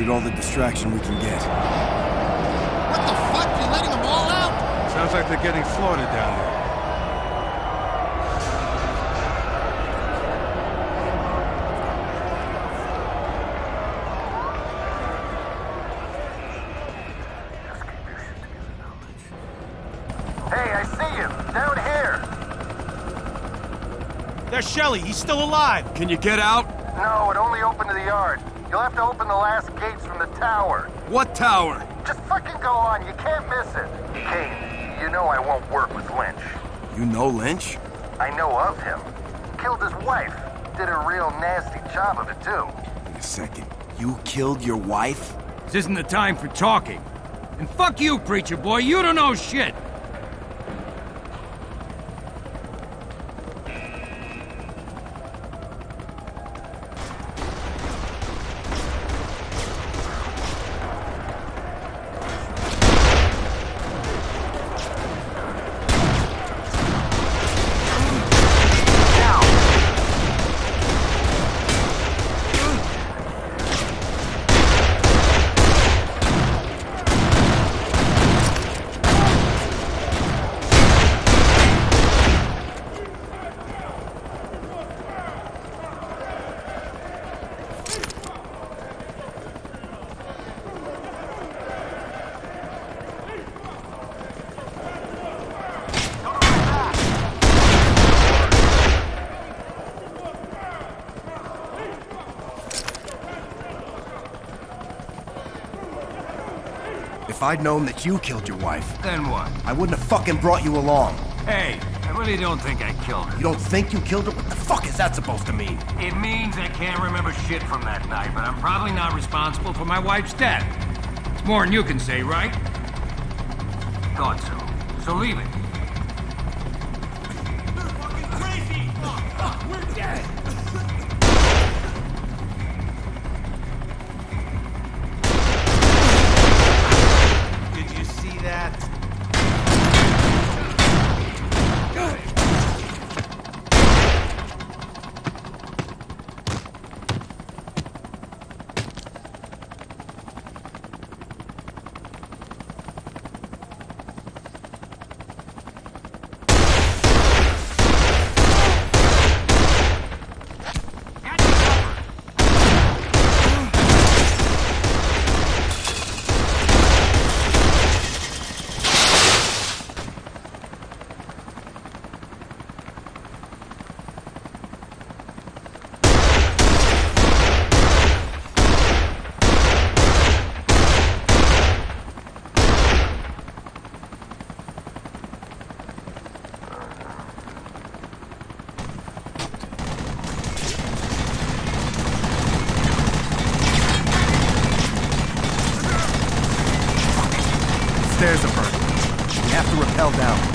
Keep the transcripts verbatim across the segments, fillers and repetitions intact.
Need all the distraction we can get. What the fuck? You letting them all out? Sounds like they're getting slaughtered down there. Hey, I see him! Down here! There's Shelley. He's still alive. Can you get out? No, it only opened to the yard. You'll have to open the last gates from the tower. What tower? Just fucking go on. You can't miss it. Kane, you know I won't work with Lynch. You know Lynch? I know of him. Killed his wife. Did a real nasty job of it, too. Wait a second. You killed your wife? This isn't the time for talking. And fuck you, preacher boy. You don't know shit. If I'd known that you killed your wife, Then what? I wouldn't have fucking brought you along. Hey, I really don't think I killed her. You don't think you killed her? What the fuck is that supposed to mean? It means I can't remember shit from that night, but I'm probably not responsible for my wife's death. It's more than you can say, right? Thought so. So leave it. Did you see that? Stairs are burning. We have to rappel down.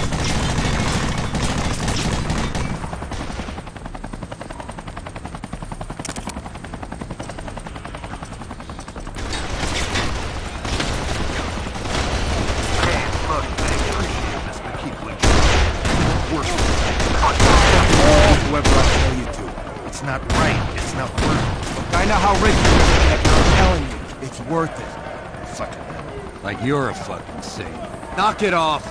Whoever I tell you to. It's not right. It's not worth it. Look, I know how rich you are, but I'm telling you, it's worth it. Fucking Like you're a fucking saint. knock it off.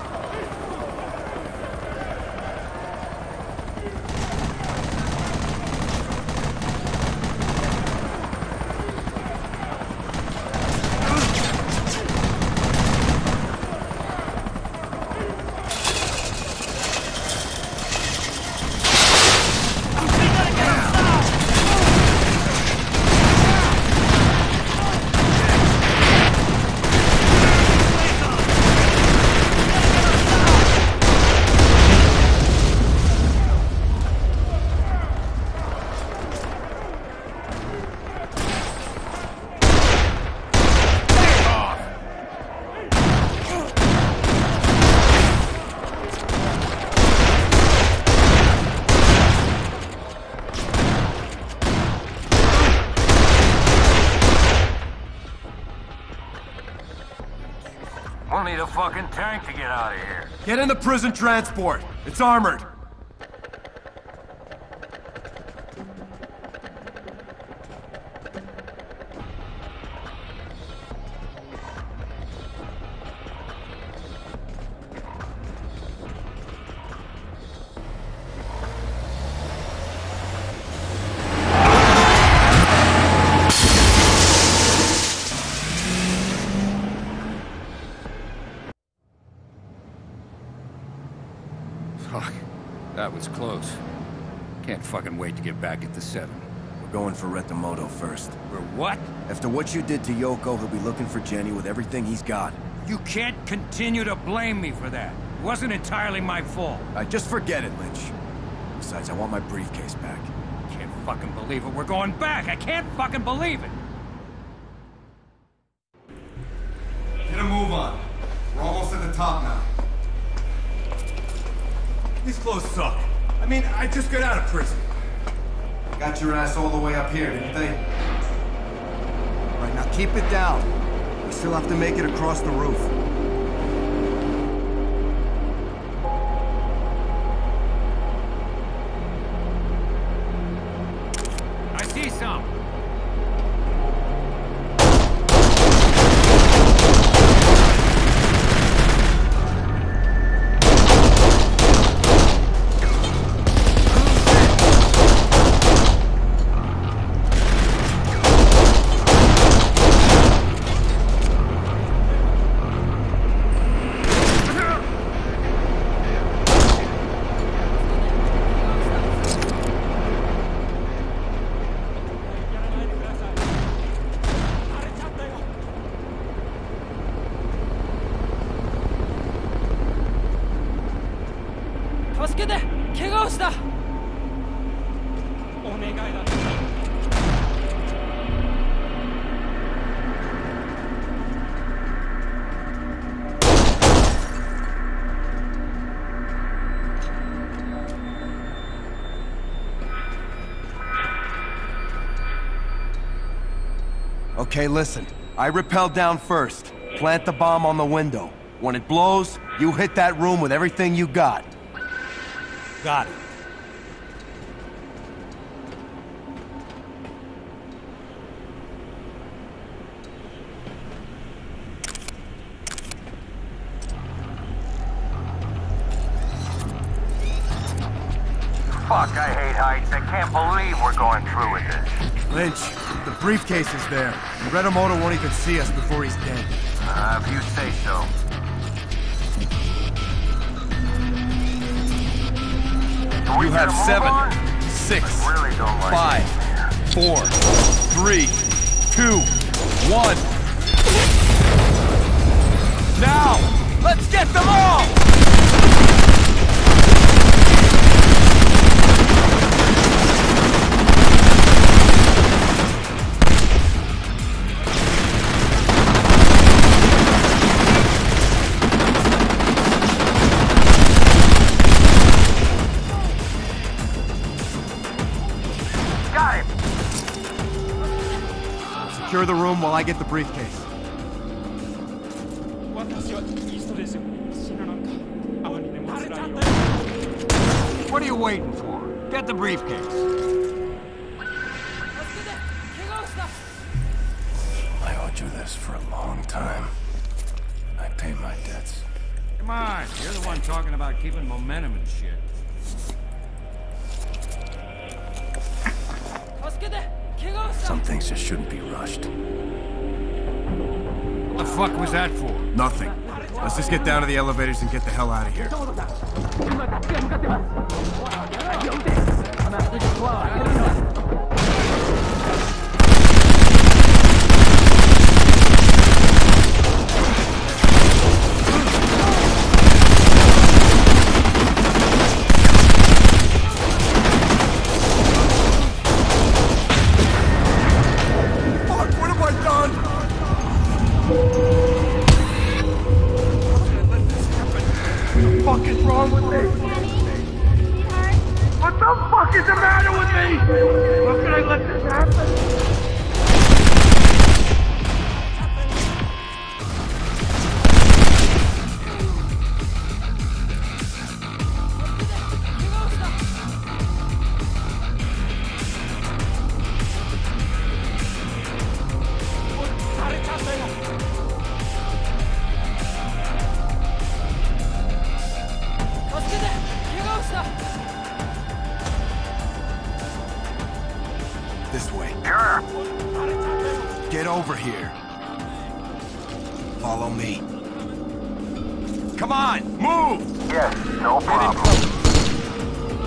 We'll need a fucking tank to get out of here. Get in the prison transport. It's armored. That was close. Can't fucking wait to get back at the seven. We're going for Retamoto first. For what? After what you did to Yoko, he'll be looking for Jenny with everything he's got. You can't continue to blame me for that. It wasn't entirely my fault. I just forget it, Lynch. Besides, I want my briefcase back. Can't fucking believe it. We're going back. I can't fucking believe it. Get a move on. We're almost at the top now. These clothes suck. I mean, I just got out of prison. Got your ass all the way up here, didn't they? All right, now keep it down. We still have to make it across the roof. I see some. Okay, listen. I rappel down first. Plant the bomb on the window. When it blows, you hit that room with everything you got. Got it. Fuck, I hate heights. I can't believe we're going through with this. Lynch, the briefcase is there. And Retamoto won't even see us before he's dead. Uh, if you say so. Can we You get have a move seven, on? six, I really don't like five, it. four, three, two, one. Now, let's get them all! Secure the room while I get the briefcase. What are you waiting for? Get the briefcase. I owed you this for a long time. I pay my debts. Come on, you're the one talking about keeping momentum and shit. Some things just shouldn't be rushed. What the fuck was that for? Nothing. Let's just get down to the elevators and get the hell out of here. This way. Sure. Get over here. Follow me. Come on, move! Yes, no problem.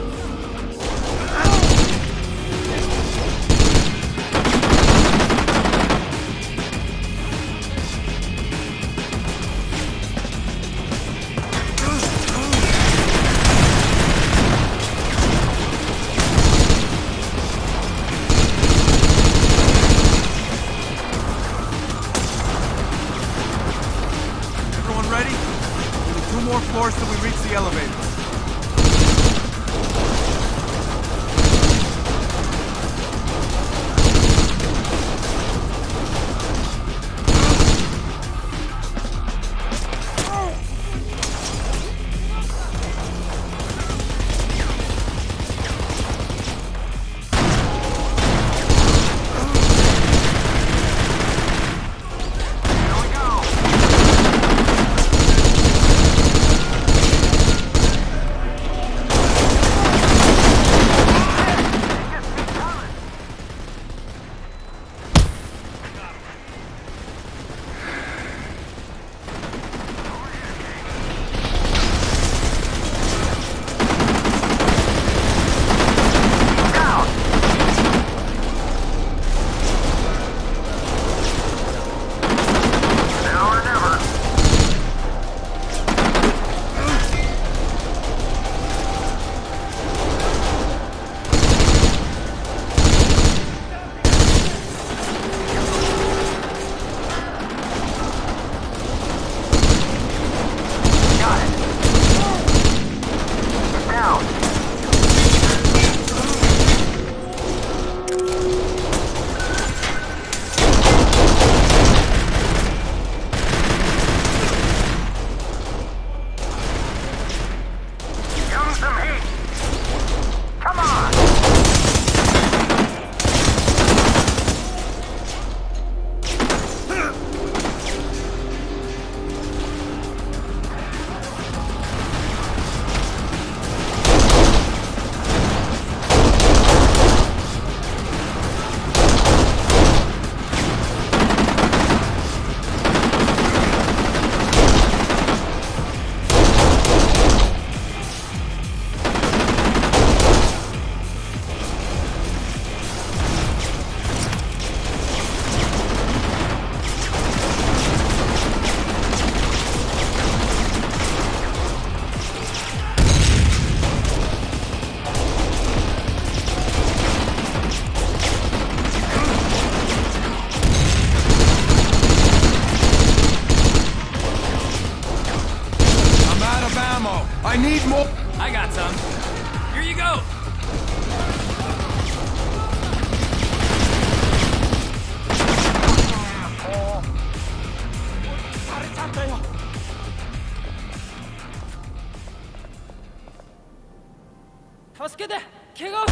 助けて怪我を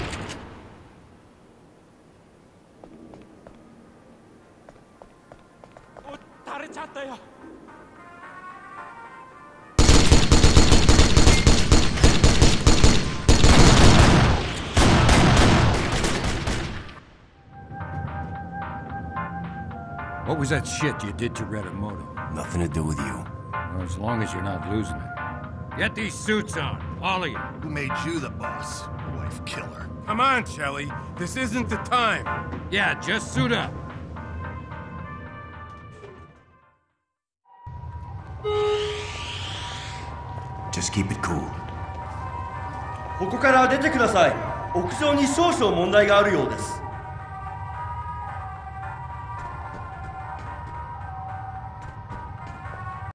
お垂れちゃったよ What was that shit you did to Redamoto? Nothing to do with you. Well, as long as you're not losing it. Get these suits on, all of you. Who made you the boss? Wife killer. Come on, Shelly. This isn't the time. Yeah, just suit up. Just keep it cool. ここから出てください。屋上に少々問題があるようです。